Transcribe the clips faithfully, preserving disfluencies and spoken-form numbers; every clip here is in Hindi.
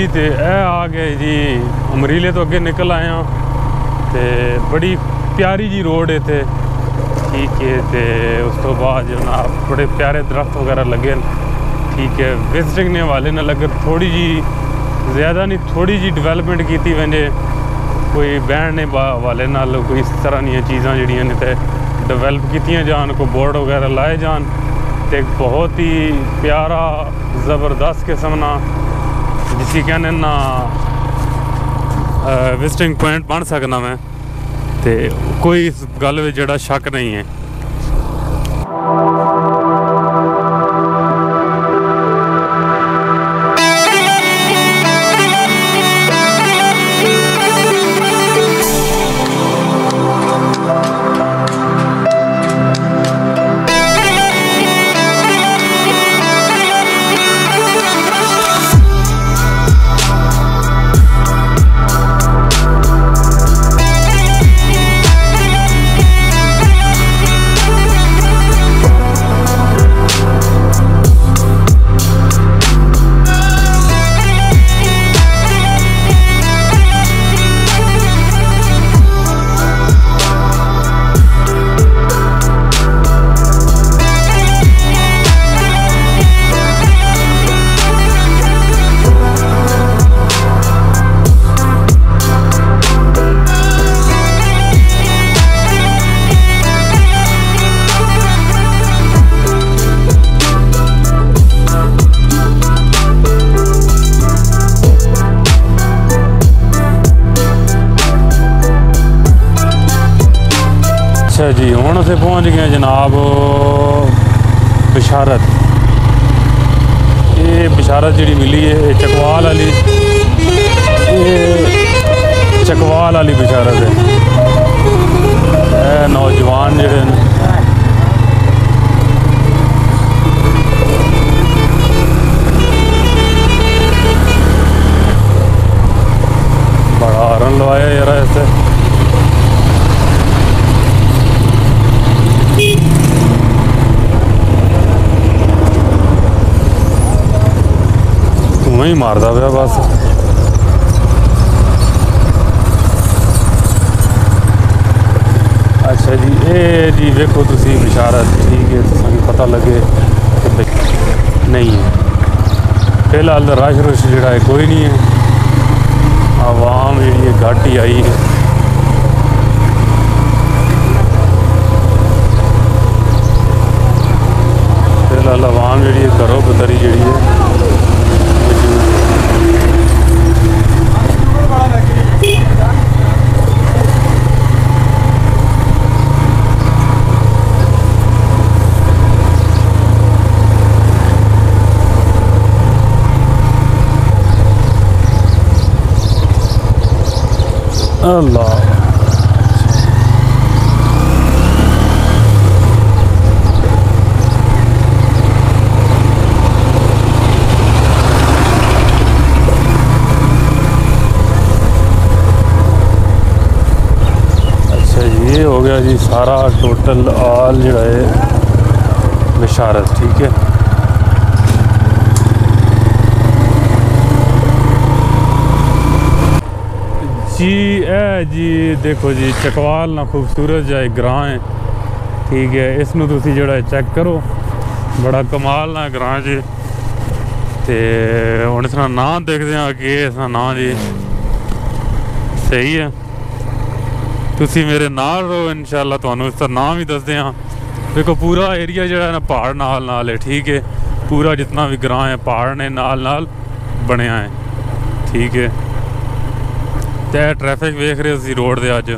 तो यह आ गए जी अमरीले तो अगे निकल आए हाँ। तो बड़ी प्यारी जी रोड इतने ठीक है। तो उस तो बाद जनाब बड़े प्यारे दरख्त वगैरह लगे ठीक है। विजिटिंग ने हवाले न लगे थोड़ी जी ज़्यादा नहीं थोड़ी जी डिवेलपमेंट की थी वैसे कोई बैंड ने हवाले नाल कोई इस तरह दी चीज़ां जड़ियां ने तो डिवेलप कीतियां जान कोई बोर्ड वगैरह लाए जान तो एक बहुत ही प्यारा ज़बरदस्त किस्म ना जिसी कहने ना विजिटिंग पॉइंट बन सकना मैं तो कोई इस गल में जड़ा शक नहीं है। अच्छा जी हुण असीं पहुँच गए जनाब बिशारत। ये बिशारत जी मिली है चकवाल वाली चकवाल वाली बिशारत है। नौजवान जेडे बड़ा हॉर्न लवाया यार ऐसे ही मारदा पाया बस। अच्छा जी ये जी देखो तुसी बिशारत ठीक है तुसें पता लगे कि नहीं है फिलहाल रश रुश जड़ा है कोई नहीं है आवाम जी घट ही आई है। फिलहाल आवाम जी घरों बतरी जी है अल्लाह। अच्छा ये हो गया जी सारा टोटल ऑल जो है बिशारत ठीक है। जी ए जी देखो जी चकवाल ना खूबसूरत जा ग्रां है ठीक है। इसनू तुसी जड़ा चेक करो बड़ा कमाल ना ग्रां जी। तो हुण इसका नाम देखते हैं कि इसका नाम जी सही है तुसी मेरे नाल रहो इंशाल्लाह तुहानू इसका नाम ही दसदे हाँ। देखो पूरा एरिया जो है ना पहाड़ नाल नाल है ठीक है। पूरा जितना भी ग्रां है पहाड़ ने नाल नाल बनया है ठीक है। तो ट्रैफिक वेख रहे हो रोड दे अज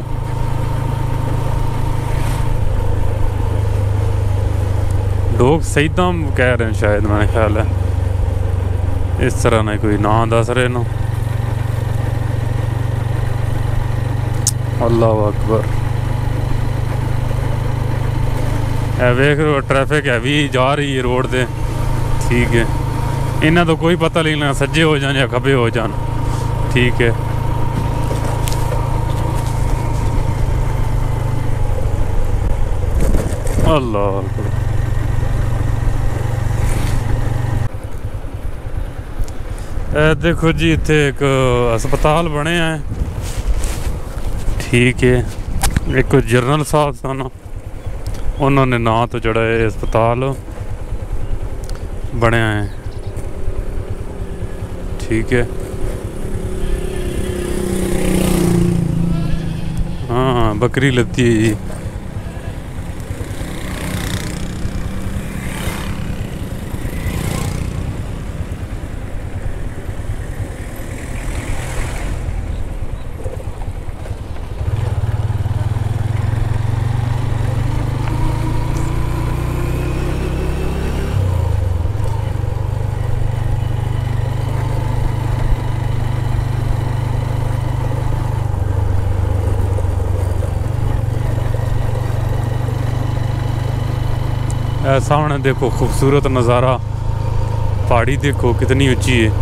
लोग सईदम कह रहे हैं शायद मेरा ख्याल है इस तरह ना कोई ना दस रहे ना। अल्लाह अकबर है वेख रहे हो ट्रैफिक है भी जा रही है रोड दे ठीक है। इन्हें तो कोई पता नहीं ना सज्जे हो जान या खब्बे हो जान ठीक है। अल्लाह ए देखो जी इत्थे एक अस्पताल बने हैं, ठीक है। एक जनरल साहब सन, उन्होंने ना तो जड़ा है अस्पताल बनया है, ठीक है। हाँ बकरी लत्ती है जी। सामने देखो खूबसूरत नज़ारा, पहाड़ी देखो कितनी ऊंची है।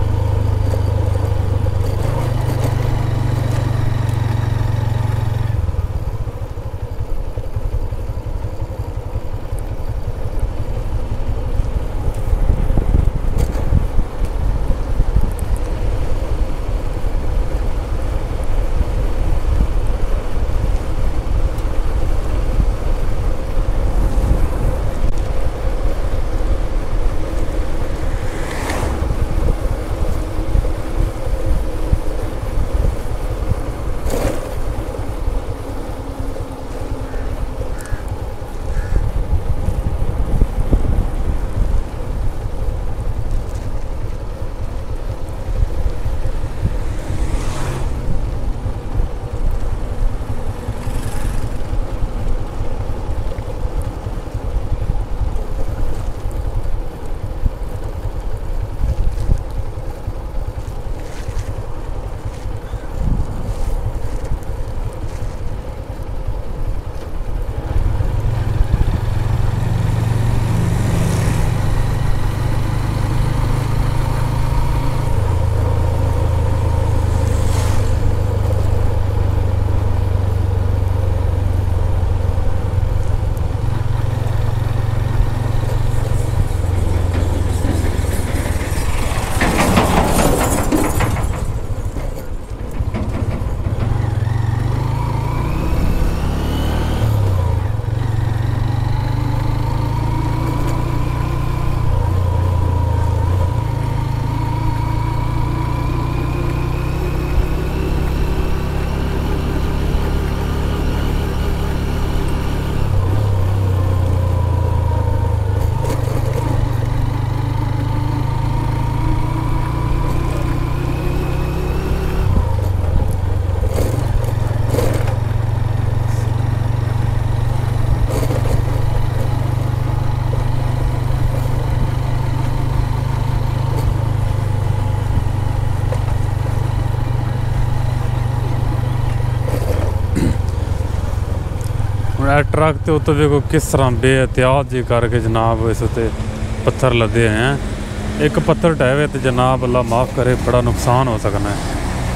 ट्रक के उत्ते देखो किस तरह बेहतियात जी करके जनाब इस उत्ते पत्थर लदे हैं। एक पत्थर टहवे तो जनाब अल्लाह माफ़ करे बड़ा नुकसान हो सकना है।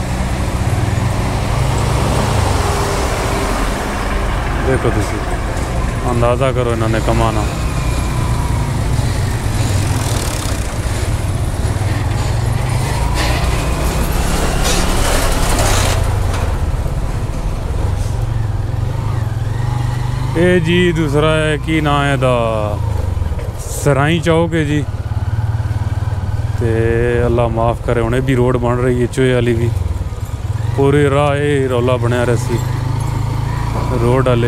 देखो तुसी अंदाज़ा करो इन्होंने कमाना। ये जी दूसरा है कि ना है दा सराई चौक है जी। ते अल्लाह माफ़ करे उन्हें भी रोड बन रही है चोए वाली भी पूरी राह ये रौला बनया रसी रोड वाले।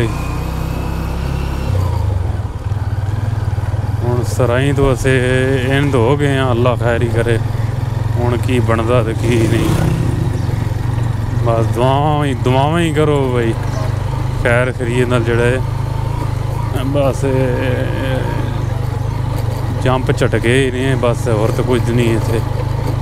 हुण सराई तो असे इंद हो गए हैं, अल्लाह खैर ही करे हुण की बनदा ते की नहीं। बस दुआवां ही दुआवां ही करो भाई खैर खरीद नाल जड़ा है बस जंप झटके ही नहीं बस, और तो कुछ नहीं इत्थे।